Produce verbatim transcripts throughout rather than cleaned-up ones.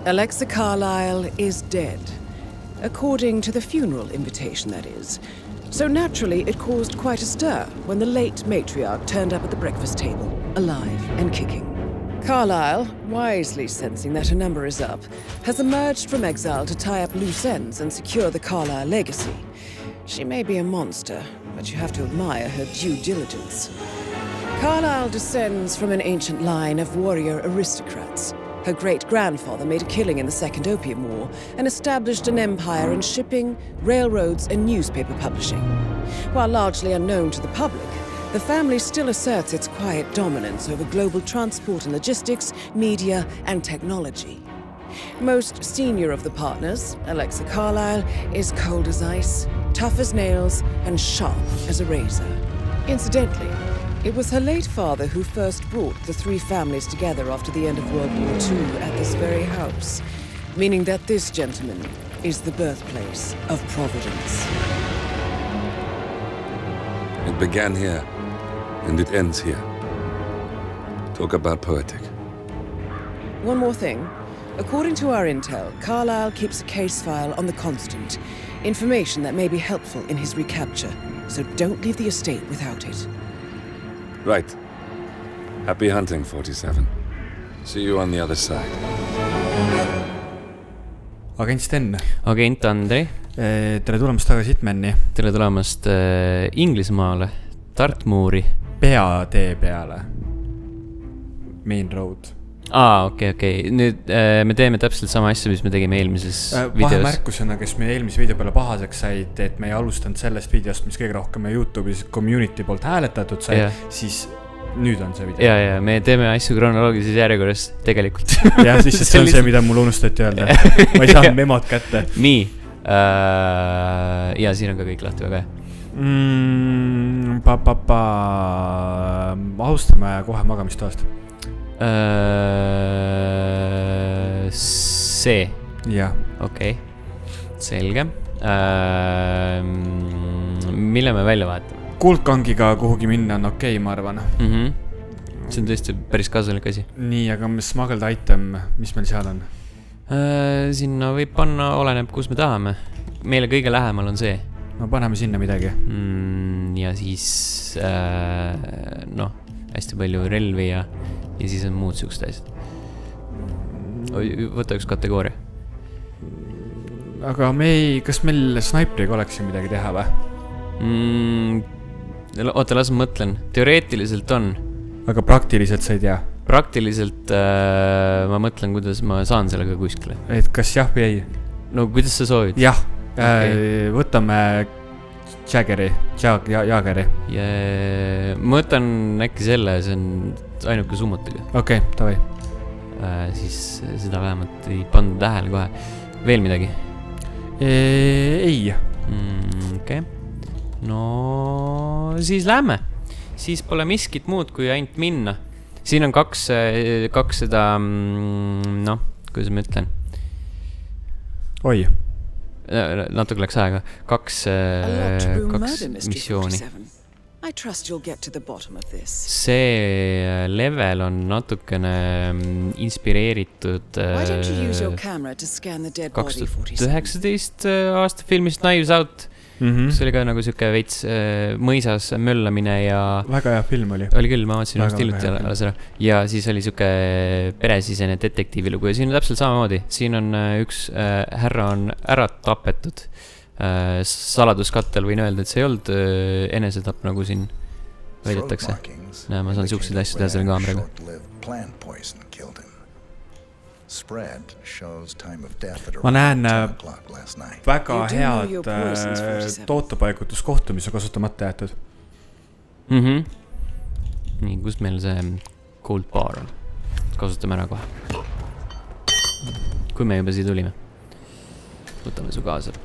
Alexa Carlyle is dead. According to the funeral invitation, that is. So naturally, it caused quite a stir when the late matriarch turned up at the breakfast table, alive and kicking. Carlyle, wisely sensing that her number is up, has emerged from exile to tie up loose ends and secure the Carlyle legacy. She may be a monster, but you have to admire her due diligence. Carlyle descends from an ancient line of warrior aristocrats. Her great-grandfather made a killing in the Second Opium War and established an empire in shipping, railroads, and newspaper publishing. While largely unknown to the public, the family still asserts its quiet dominance over global transport and logistics, media, and technology. Most senior of the partners, Alexa Carlyle, is cold as ice, tough as nails, and sharp as a razor. Incidentally, it was her late father who first brought the three families together after the end of World War Two at this very house, meaning that this gentleman is the birthplace of Providence. It began here, and it ends here. Talk about poetic. One more thing. According to our intel, Carlyle keeps a case file on the Constant. Information that may be helpful in his recapture, so don't leave the estate without it. Right. Happy hunting, forty-seven. See you on the other side. Agent Sten. Agent Andrei. Tere tulemast tagasi Hitmani. Tere tulemast äh, Inglismaale, Dartmoori. Peatee peale. Main road. Aa, okei, okay, okei. Okay. Nüüd äh, me teeme täpselt sama asja, mis me tegime eelmises äh, videos. Vahemärkusena, kes me eelmise video peale pahaseks said, et me ei alustanud sellest videost, mis kõige rohkem YouTube'is community poolt hääletatud sai, yeah. Siis nüüd on see video. Ja, ja, me teeme asju kronoloogilises järjekorras tegelikult. Ja, siis see on see, mida mul unustati öelda. Ma ei saanud memot kätte. Nii. Äh, ja siin on ka kõik lahti väga. Mm, pa, pa, pa. Alustame kohe magamistoast. Uh, see. Jah. Okei. Okay. Selge. Uh, mille me välja vaatame? Kuldkangiga kuhugi minna on okei, okay, ma arvan. Mm-hmm. See on tõesti päris kasulik asi. Nii, aga smuggled item, mis meil seal on? Uh, sinna võib panna, oleneb, kus me tahame. Meile kõige lähemal on see. No paneme sinna midagi. Mm, ja siis, uh, noh, hästi palju relvi ja ja siis on muud siuksed asjad. Võta üks kategooria. Aga me ei, kas meil snaipriga oleks ju midagi teha või? Mm, oota, las ma mõtlen. Teoreetiliselt on. Aga praktiliselt sa ei tea? Praktiliselt äh, ma mõtlen, kuidas ma saan sellega kuskile. Et kas jah või ei? No kuidas sa soovid? Jah, okay. äh, võtame Jaggeri, jag, Jageri. Ja, ma võtan äkki selle, see on ainuke summutiga. Okei, okay, tavai. Äh, siis seda vähemalt ei pannud tähele kohe. Veel midagi? E ei. Mm, okei. Okay. No, siis lähme. Siis pole miskit muud, kui ainult minna. Siin on kaks, kaks seda, noh, kuidas ma ütlen? Oi. Natuke läks aega. Kaks, kaks missiooni. See level on natukene inspireeritud kaks tuhat üheksateist aasta filmist Knives Out. Mm-hmm. See oli ka nagu siuke veits äh, mõisas möllamine ja... Väga hea film oli. Oli küll, ma vaatasin just hiljuti alles ära. Ja siis oli siuke peresisene detektiivilugu ja siin on täpselt samamoodi. Siin on äh, üks äh, härra on ära tapetud äh, saladuskattel, võin öelda, et see ei olnud äh, enesetapp nagu siin väidetakse. Näe, ma saan siukseid asju teha selle kaameraga. Ma näen väga head tootepaigutuskohtu, mis on kasutamata jäetud. Mm-hmm. Nii, kus meil see Gold Bar on? Kasutame ära kohe. Kui me juba siia tulime. Võtame su kaasa.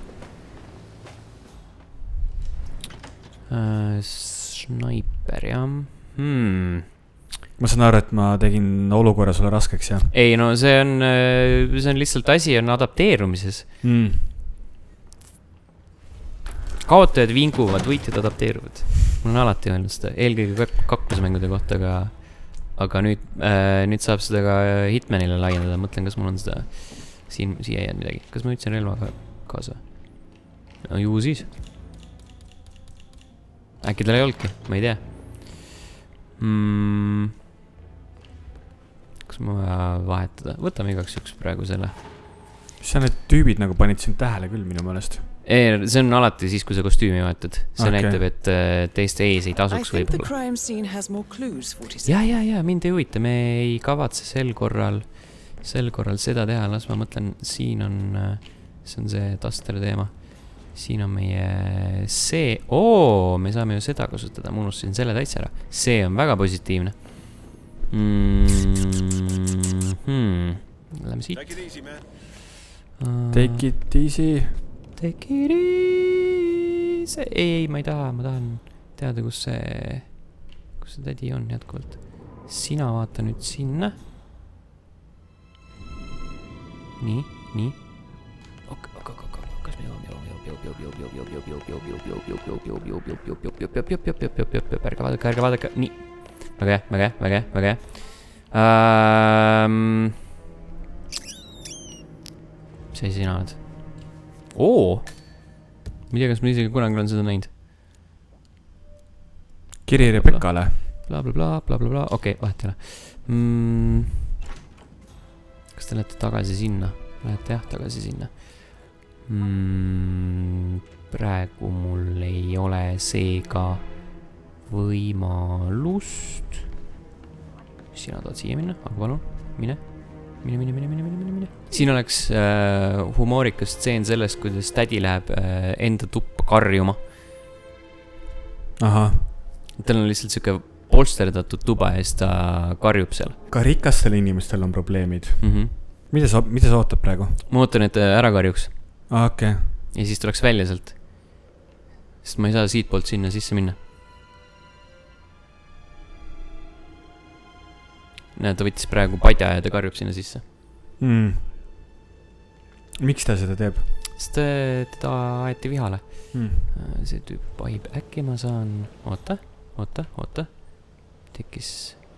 Uh, sniper, jah. Hmm... Ma saan aru, et ma tegin olukorra sulle raskeks, jah? Ei, no see on, see on lihtsalt asi on adapteerumises. Mm. Kaotajad vinguvad, võitjad adapteeruvad. Mul on alati öelnud seda, eelkõige kaklusmängude kohta, aga, aga nüüd, äh, nüüd saab seda ka Hitmanile laiendada. Mõtlen, kas mul on seda siin, siia ei jäänud midagi. Kas ma ütlesin relva kaasa? No ju siis. Äkki tal ei olnudki, ma ei tea. Mm. Kas ma vaja vahetada? Võtame igaks üks praegu selle. Sa need tüübid nagu panid sind tähele küll minu mõelest. Ei, see on alati siis, kui sa kostüümi vaatad. See okay. näitab, et teiste ees ei tasuks võib-olla. Ja, ja, ja, mind ei huvita. Me ei kavatse sel korral, sel korral seda teha. Las ma mõtlen, siin on, see on see taster teema. Siin on meie see. Oo, me saame ju seda kasutada. Ma unustasin selle täitsa ära. See on väga positiivne. Mm -hmm. Lähme siit. Take it easy. Take it easy. Ei, ei, ma ei taha, ma tahan teada, kus see, kus see tädi on jätkuvalt. Sina vaata nüüd sinna. Nii, nii. Ok, ok, ok, ok, kas me jõuame, jõuame, jõuame, ärge vaadake, ärge vaadake, nii. Väga hea, väga hea, väga hea, väga hea. Mis asi sina oled? Oo! Ma ei tea, kas ma isegi kunagi olen seda näinud. Kiri Rebekale. Bla, bla, bla, bla, bla, bla. Okei, okay, vahet ei ole. Mm. Kas te lähete tagasi sinna? Lähete jah, tagasi sinna. Mm. Praegu mul ei ole seega võimalust. Sina tahad siia minna? Aga palun, mine. Mine, mine, mine, mine, mine, mine, mine. Siin oleks äh, humoorikas stseen sellest, kuidas tädi läheb äh, enda tuppa karjuma. Aha. Tal on lihtsalt siuke polsterdatud tuba ja siis ta karjub seal. Ka rikastel inimestel on probleemid. Mm-hmm. Mida sa, mida sa ootab praegu? Ma ootan, et ära karjuks. Ah, okei. Okay. Ja siis tuleks välja sealt. Sest ma ei saa siit poolt sinna sisse minna. Näe, ta võttis praegu padja ja ta karjub sinna sisse. Mm. Miks ta seda teeb? Sest teda aeti vihale. Mm. See tüüp pahib. Äkki ma saan... Oota, oota, oota. Tekkis...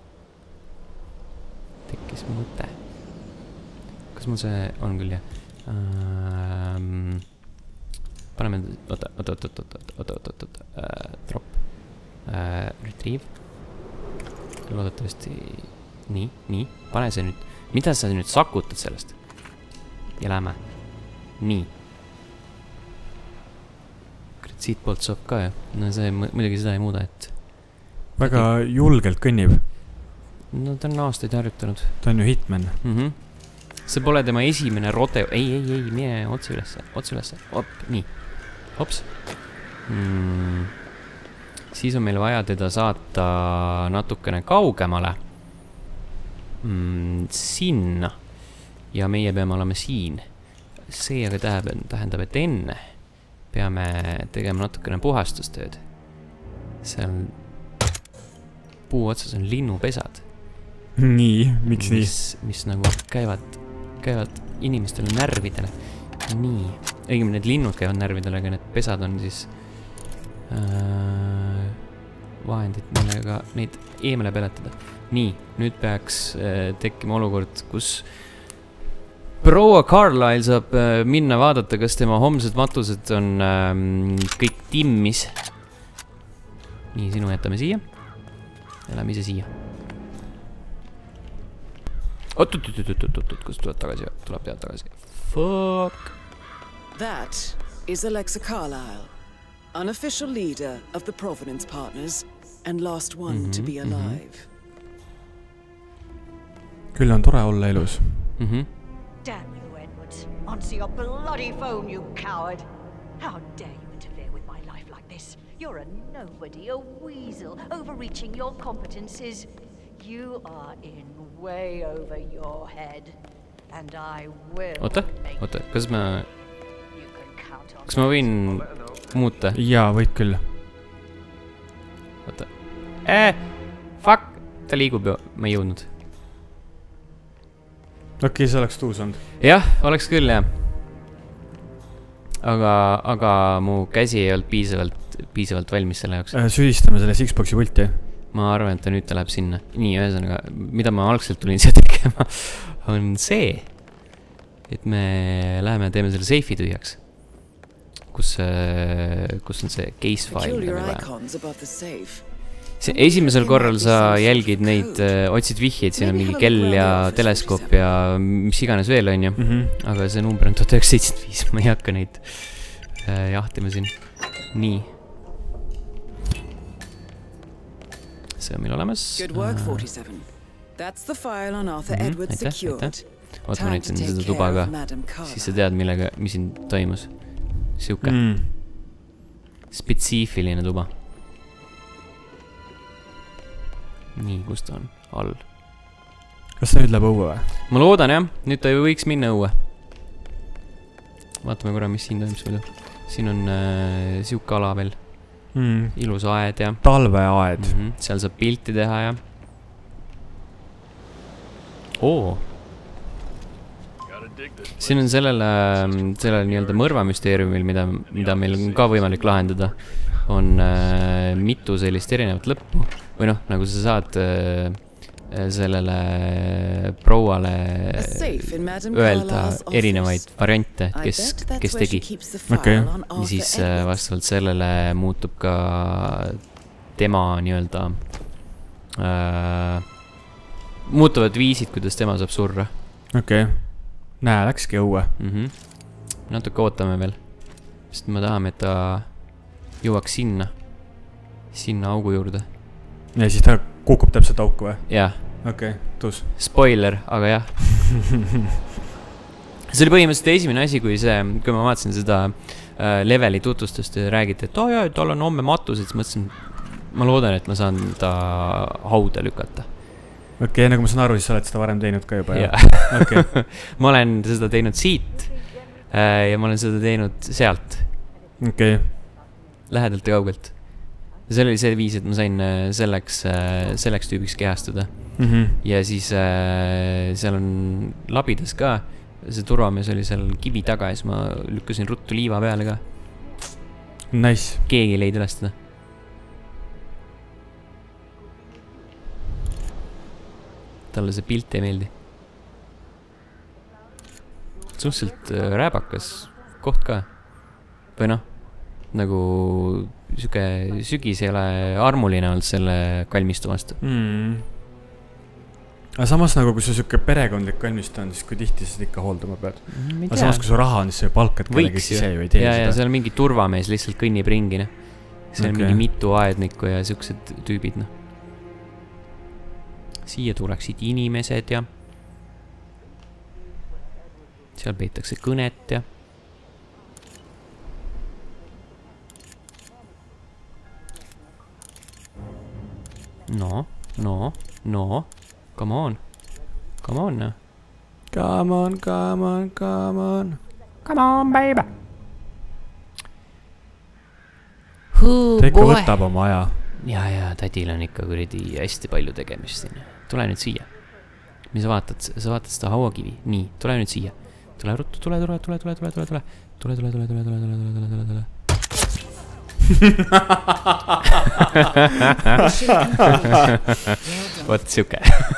Tekkis mõte. Kas mul see on küll, jah? Ähm... Paneme... Oota, oota, oota, oota, oota, oota, oota, oota, oota. Drop. Retrieve. Loodetavasti... Nii, nii, pane see nüüd, mida sa nüüd sakutad sellest? Ja lähme. Nii. Siit poolt saab ka, jah. No see muidugi seda ei muuda, et... Väga julgelt kõnnib. No ta on aastaid harjutanud. Ta on ju hitman. Mm-hmm. See pole tema esimene rodeo. Ei, ei, ei, mine otse ülesse, otse ülesse. Op, nii. Hops. Mm. Siis on meil vaja teda saata natukene kaugemale. Mm, sinna ja meie peame olema siin. See aga tähendab, tähendab, et enne peame tegema natukene puhastustööd. Seal puu otsas on linnupesad. Nii, miks mis, nii? Mis nagu käivad, käivad inimestele närvidele. Nii, õigemini need linnud käivad närvidele, aga need pesad on siis äh, vahendid, millega neid eemale peletada. Nii, nüüd peaks äh, tekkima olukord, kus proua Carlyle saab äh, minna vaadata, kas tema homsed matused on äh, kõik timmis. Nii, sinu jätame siia. Ja lähme ise siia. Oot, oot, oot, oot, oot, oot, kus tuleb tagasi? Tuleb tead tagasi. Fuck. That is Alexa Carlyle, unofficial leader of the Providence Partners and last one mm-hmm, to be alive. Mm-hmm. Küll on tore olla elus. Mm-hmm. Damn you, Edward. Answer your bloody phone, you coward. How dare you interfere with my life like this? You're a nobody, a weasel, overreaching your competences. You are in way over your head. And I will oota, oota, kas ma... Kas ma võin muuta? Jaa, võid küll. Oota. Eh, fuck! Ta liigub ju, ma ei jõudnud. Okei, okay, see oleks tuus olnud. Jah, oleks küll, jah. Aga, aga mu käsi ei olnud piisavalt, piisavalt valmis selle jaoks. Süüdistame selle Xboxi pulti. Ma arvan, et ta nüüd ta läheb sinna. Nii, ühesõnaga, mida ma algselt tulin siia tegema, on see, et me läheme ja teeme selle seifi tühjaks. Kus, kus on see case file? See esimesel korral sa jälgid neid, otsid vihjeid, siin on mingi kell ja teleskoop ja mis iganes veel on ju. Mm-hmm. Aga see number on tuhat üheksasada seitsekümmend viis, ma ei hakka neid äh, jahtima siin. Nii. See on meil olemas. Good work, forty-seven. That's the file on Arthur mm-hmm. Edwards aitäh, secured. Aitäh. Oota, ma näitan seda tuba ka. Siis sa tead, millega, mis siin toimus. Siuke. Mm. Spetsiifiline tuba. Nii, kus ta on? All. Kas ta nüüd läheb õue või? Ma loodan jah, nüüd ta võiks minna õue. Vaatame korra, mis siin toimus veel. Siin on äh, siuke ala veel. Mm. Ilus aed ja talveaed. Mm-hmm. Seal saab pilti teha ja Oo siin on sellele sellele nii-öelda mõrvamüsteeriumil, mida, mida meil on ka võimalik lahendada, on äh, mitu sellist erinevat lõppu või noh, nagu sa saad äh, sellele prouale öelda erinevaid variante, kes, kes tegi. Okay. Ja siis äh, vastavalt sellele muutub ka tema nii-öelda äh, muutuvad viisid, kuidas tema saab surra. Okei. Okay. Näe, läkski õue. Mm-hmm. Natuke ootame veel. Sest me tahame, et ta jõuaks sinna. Sinna augu juurde. Ja siis ta kukub täpselt auku või? Jah. Okei, okay, tuus. Spoiler, aga jah. See oli põhimõtteliselt esimene asi, kui see, kui ma vaatasin seda äh, leveli tutvustust ja räägiti, et oh jah, tal on homme matus, et mõtlesin, ma loodan, et ma saan ta hauda lükata. Okei, okay, nagu ma saan aru, siis sa oled seda varem teinud ka juba. Ja. Okay. Ma olen seda teinud siit äh, ja ma olen seda teinud sealt. Okei. Okay. Lähedalt ja kaugelt. See oli see viis, et ma sain selleks, selleks tüübiks kehastuda. Mm-hmm. Ja siis äh, seal on labidas ka. See turvamees oli seal kivi taga ja siis ma lükkasin ruttu liiva peale ka. Nice. Keegi ei leid üles teda. Talle see pilt ei meeldi. Suhteliselt rääbakas koht ka. Või noh, nagu süke sügis ei ole armuline olnud selle kalmistu vastu. Mm. Aga samas nagu, kui sa süke perekondlik kalmistu on, siis kui tihti sa ikka hooldama pead. Mm, aga samas, kui su raha on, siis sa palkad kellegi siis ei või tee ja, seda. Ja seal mingi turvamees lihtsalt kõnnib ringi. Ne? Seal okay. on mingi mitu aednikku ja siuksed tüübid. Ne? Siia tuleksid inimesed ja seal peetakse kõnet ja no, no, no, come on, come on, no. Come on, come on, come on. Come on, baby. Ta ikka võtab oma aja. Ja, ja, tadil on ikka kuridi hästi palju tegemist siin. Tule nüüd siia. Mis sa vaatad? Sa vaatad seda hauakivi. Nii, tule nüüd siia. Tule ruttu, tule, tule, tule, tule, tule, tule, tule. Tule, tule, tule, tule, tule, tule, tule, tule, tule. Vot siuke.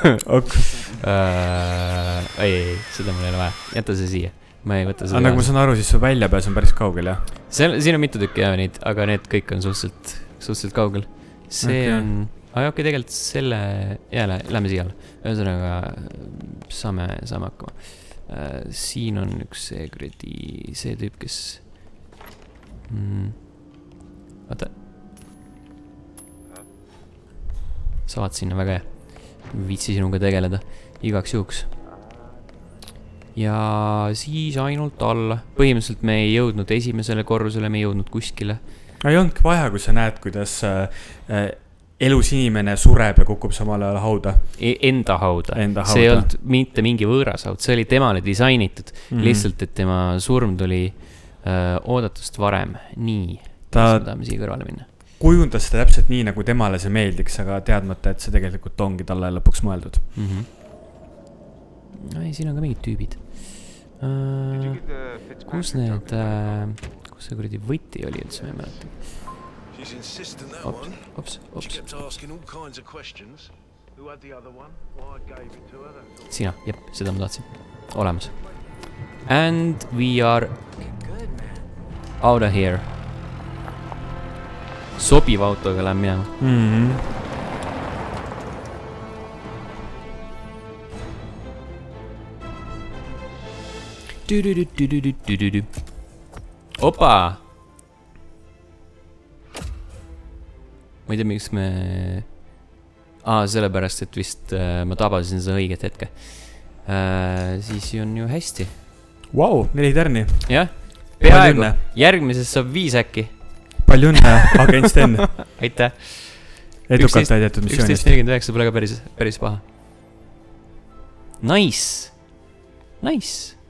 Ei, ei, seda mul ei ole vaja. Jäta see siia. Ma ei võta seda. Aga nagu ma saan aru, siis su väljapääs on päris kaugel, jah? Siin on mitu tükki jah neid, aga need kõik on suhteliselt, suhteliselt kaugel. See okay. on... Aga okei, tegelikult selle... Ja, lähme siia alla. Ühesõnaga, saame, saame hakkama. Äh, siin on üks see kuradi... See tüüp, kes... Mm. Vaata. Sa vaat sinna väga hea. Viitsi sinuga tegeleda. Igaks juhuks. Ja siis ainult alla. Põhimõtteliselt me ei jõudnud esimesele korrusele, me ei jõudnud kuskile. Ei ondki vaja, kui sa näed, kuidas äh, elus inimene sureb ja kukub samal ajal hauda. E enda hauda. Enda see hauda. ei olnud mitte mingi võõras haud. See oli temale disainitud. Mm-hmm. Lihtsalt, et tema surm tuli äh, oodatust varem. Nii. Ta tahame siia kõrvale minna. Kujundas seda täpselt nii, nagu temale see meeldiks, aga teadmata, et see tegelikult ongi talle lõpuks mõeldud. Mm-hmm. Ei, siin on ka mingid tüübid. Uh, kus need, uh, kus see kuradi võti oli üldse, ma ei mäleta. Ops, ops, ops. Sina, jep, seda ma tahtsin. Olemas. And we are out of here. Sobiva autoga lähen minema. Mm-hmm. Opa! Ma ei tea, miks me... Aa, sellepärast, et vist äh, ma tabasin seda õiget hetke. Äh, siis on ju hästi. Vau, neli tärni. Jah, peaaegu. Järgmises saab viis äkki. Palju õnne, agent Sten. Aitäh. Edukalt täidetud missioonist. üksteist nelikümmend üheksa pole ka päris, päris paha. Nice. Nice.